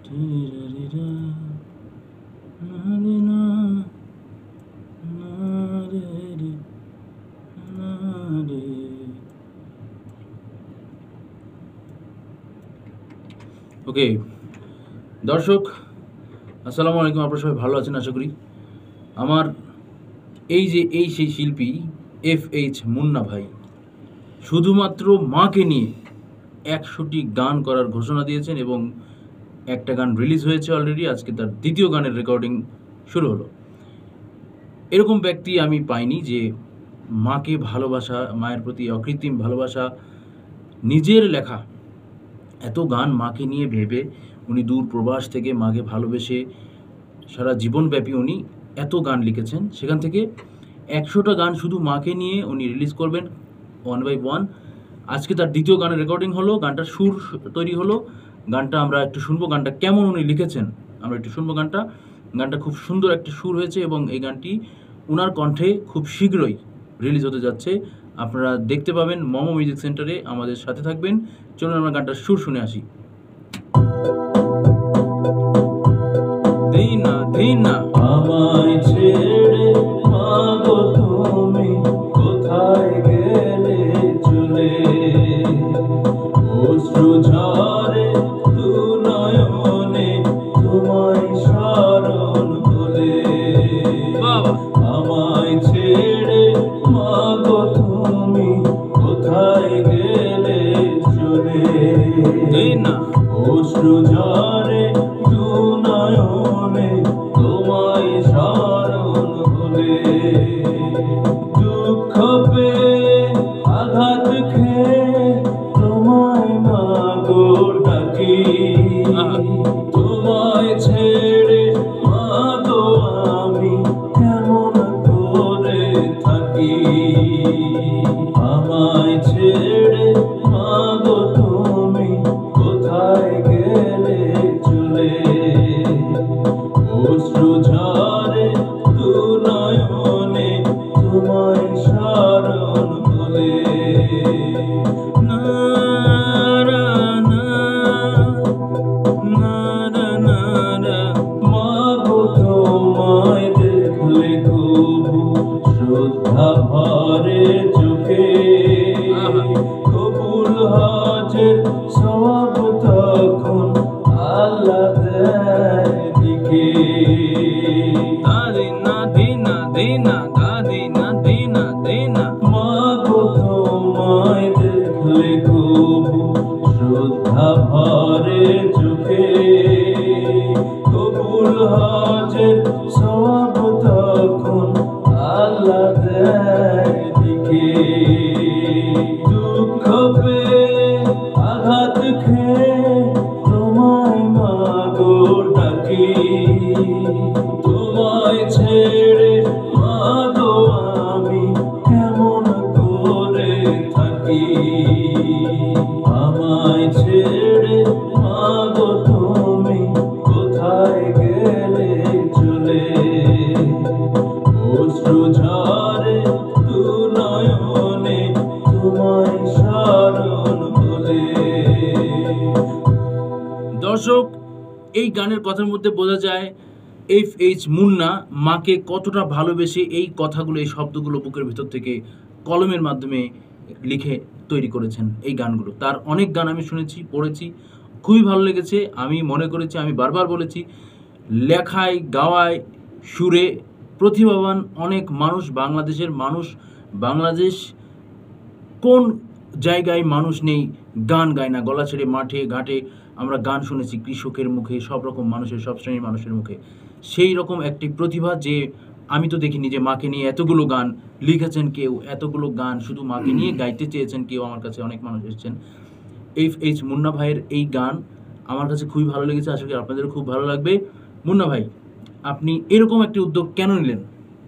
ওকে দর্শক, আসসালামু আলাইকুম। আপনারা সবাই ভালো আছেন আশা করি। আমার এই সেই শিল্পী FH মুন্না ভাই শুধুমাত্র মাকে নিয়ে 100টি গান করার ঘোষণা দিয়েছেন এবং একটা গান রিলিজ হয়েছে অলরেডি। আজকে তার দ্বিতীয় গানের রেকর্ডিং শুরু হলো। এরকম ব্যক্তি আমি পাইনি যে মাকে ভালোবাসা, মায়ের প্রতি অকৃত্রিম ভালোবাসা, নিজের লেখা এত গান মাকে নিয়ে ভেবে উনি দূর প্রবাস থেকে মাকে ভালোবেসে সারা জীবনব্যাপী উনি এত গান লিখেছেন। সেখান থেকে 100টা গান শুধু মাকে নিয়ে উনি রিলিজ করবেন 1 by 1। আজকে তার দ্বিতীয় গানের রেকর্ডিং হলো, গানটার সুর তৈরি হলো। গানটা আমরা একটু শুনবো, গানটা কেমন উনি লিখেছেন আমরা একটু শুনবো। গানটা খুব সুন্দর একটা সুর হয়েছে এবং এই গানটি উনার কণ্ঠে খুব শীঘ্রই রিলিজ হতে যাচ্ছে। আপনারা দেখতে পাবেন মমো মিউজিক সেন্টারে। আমাদের সাথে থাকবেন। চলুন আমরা গানটার সুর শুনে আসি। দিনা দিনা আমায় ছেড়ে মাগো তুমি কোথায় গেলে চলে, অশ্রু ঝরে দু নয়নে তোমায় স্মরণ হলে। বাবা আমায় ছেড়ে মাগো তুমি কোথায় গেলে চলে, দিনা অশ্রু ঝরে দু নয়নে তোমায় স্মরণ হলে। দুঃখ পেয়ে আঘাত খেয়ে তোমায় মাগো ডাকি, তোমায় ছেড়ে মাগো আমি কেমন করে থাকি। আমায় ছেড়ে মাগো তুমি কোথায় গেলে চলে, অশ্রু ঝরে দু নয়নে তোমায় স্মরণ হলে। মাগো তোমায় দেখলে কবু শ্রদ্ধা ভরে চোখে, কবুল হজের সওয়াব তখন আল্লাহ দেয় দিকে। দিনা দিনা দিনা দিনা দিনা দিনা মাগো তোমায় দেখলে কবু শ্রদ্ধা ভরে চোখে, কবুল হজের সওয়াব তখন আল্লাহ দেয় দিকে। দুঃখ পেয়ে আঘাত খেয়ে তোমায় মাগো ডাকি, তোমায় ছেড়ে মাগো আমি কেমন করে থাকি। আমায় ছেড়ে মাগো তুমি কোথায় গেলে চলে, অশ্রু ঝরে দু নয়নে তোমায় স্মরণ হলে। দর্শক, এই গানের কথার মধ্যে বোঝা যায় FH মুন্না মাকে কতটা ভালোবেসে এই কথাগুলো, এই শব্দগুলো বুকের ভিতর থেকে কলমের মাধ্যমে লিখে তৈরি করেছেন এই গানগুলো। তার অনেক গান আমি শুনেছি, পড়েছি, খুবই ভালো লেগেছে। আমি মনে করেছি, আমি বারবার বলেছি, লেখায়, গাওয়ায়, সুরে প্রতিভাবান অনেক মানুষ, বাংলাদেশের মানুষ, বাংলাদেশ কোন জায়গায় মানুষ নেই গান গায় না। গলা ছেড়ে মাঠে ঘাটে আমরা গান শুনেছি, কৃষকের মুখে, সব রকম মানুষের, সব শ্রেণীর মানুষের মুখে। সেই রকম একটি প্রতিভা যে আমি তো দেখিনি যে মাকে নিয়ে এতগুলো গান লিখেছেন কেউ, এতগুলো গান শুধু মাকে নিয়ে গাইতে চেয়েছেন কেউ। আমার কাছে অনেক মানুষ এসেছেন। FH মুন্না ভাইয়ের এই গান আমার কাছে খুবই ভালো লেগেছে, আশা করি আপনাদেরও খুব ভালো লাগবে। মুন্না ভাই, আপনি এরকম একটি উদ্যোগ কেন নিলেন?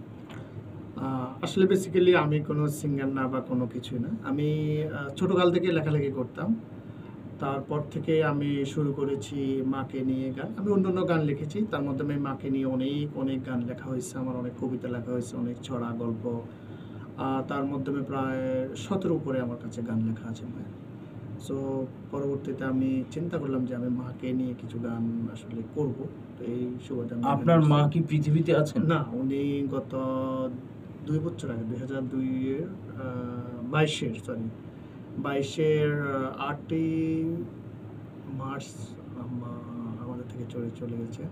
আসলে বেসিক্যালি আমি কোনো সিঙ্গার না বা কোনো কিছুই না। আমি ছোটোকাল থেকে লেখালেখি করতাম। তারপর থেকে আমি শুরু করেছি মাকে নিয়ে গান। আমি অন্যান্য গান লিখেছি, তার মধ্যে আমি মাকে নিয়ে অনেক গান লেখা হয়েছে। আমার অনেক কবিতা লেখা হয়েছে, অনেক ছড়া, গল্প। তার মাধ্যমে প্রায় 17 উপরে আমার কাছে গান লেখা আছে মায়ের। সো পরবর্তীতে আমি চিন্তা করলাম যে আমি মাকে নিয়ে কিছু গান আসলে করব। তো এই সুবাদে আমি আপনার মা কি পৃথিবীতে আছেন? না, উনি গত 2 বছর আগে 2002 এর 22-এর 8ই মার্চ আমাদের থেকে চলে গেছে।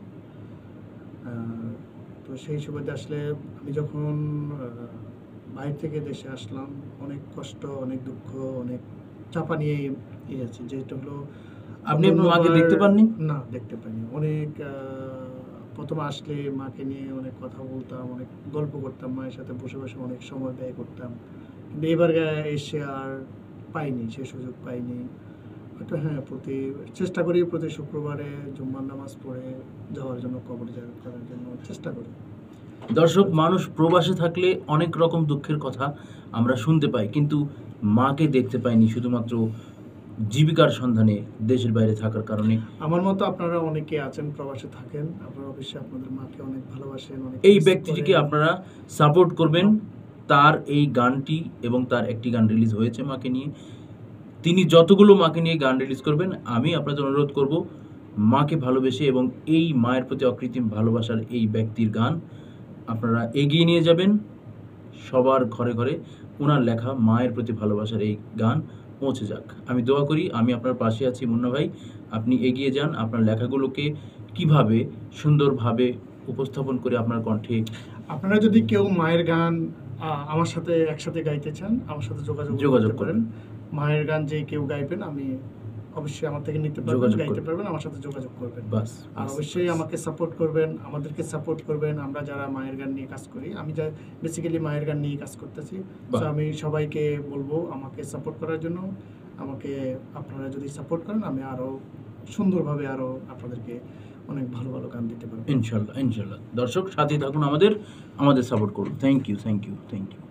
তো সেই সুবাদে আসলে আমি যখন বাইরে থেকে দেশে আসলাম, অনেক কষ্ট, অনেক দুঃখ, অনেক চাপা নিয়ে আছে, যেটা হলো আপনি আপনার মাকে দেখতে পাননি? না, দেখতে পাইনি। অনেক প্রথমে আসলে মাকে নিয়ে অনেক কথা বলতাম, অনেক গল্প করতাম, মায়ের সাথে বসে বসে অনেক সময় ব্যয় করতাম। কিন্তু এবার এসে আর পাইনি, সে সুযোগ পাইনি। হয়তো হ্যাঁ, চেষ্টা করি প্রতি শুক্রবারে জুম্মার নামাজ পড়ে যাওয়ার জন্য, কবরে যাওয়ার করার জন্য চেষ্টা করি। দর্শক, মানুষ প্রবাসে থাকলে অনেক রকম দুঃখের কথা আমরা শুনতে পাই, কিন্তু মাকে দেখতে পাইনি শুধুমাত্র জীবিকার সন্ধানে দেশের বাইরে থাকার কারণে। আমার মতো আপনারা অনেকে আছেন প্রবাসে থাকেন, আপনারা অবশ্যই আপনাদের মাকে অনেক ভালোবাসেন, অনেক এই miss ব্যক্তিটিকে করেন। আপনারা সাপোর্ট করবেন। তার এই গানটি এবং তার একটি গান রিলিজ হয়েছে মাকে নিয়ে। তিনি যতগুলো মাকে নিয়ে গান রিলিজ করবেন, আমি আপনাদের অনুরোধ করব মাকে ভালোবেসে এবং এই মায়ের প্রতি অকৃত্রিম ভালোবাসার এই ব্যক্তির গান আপনারা এগিয়ে নিয়ে যাবেন। সবার ঘরে ঘরে ওনার লেখা মায়ের প্রতি ভালোবাসার এই গান পৌঁছে যাক। আমি দোয়া করি, আমি আপনার পাশে আছি মুন্না ভাই। আপনি এগিয়ে যান, আপনার লেখাগুলোকে কিভাবে সুন্দরভাবে উপস্থাপন করে আপনার কণ্ঠে। আপনারা যদি কেউ মায়ের গান আমার সাথে একসাথে গাইতে চান, আমার সাথে যোগাযোগ করেন। মায়ের গান যে কেউ গাইবেন, আমি অবশ্যই আমার থেকে নিতে পারবেন, গাইতে পারবেন, আমার সাথে যোগাযোগ করবেন। বাস। আর অবশ্যই আমাকে সাপোর্ট করবেন, আমাদেরকে সাপোর্ট করবেন। আমরা যারা মায়ের গান নিয়ে কাজ করি, আমি যা বেসিক্যালি মায়ের গান নিয়ে কাজ করতেছি, তো আমি সবাইকে বলবো আমাকে সাপোর্ট করার জন্য। আমাকে আপনারা যদি সাপোর্ট করেন, আমি আরও সুন্দরভাবে আরও আপনাদেরকে অনেক ভালো ভালো গান দিতে পারবো ইনশাল্লাহ ইনশাল্লাহ। দর্শক, সাথে থাকুন, আমাদের সাপোর্ট করুন। Thank you.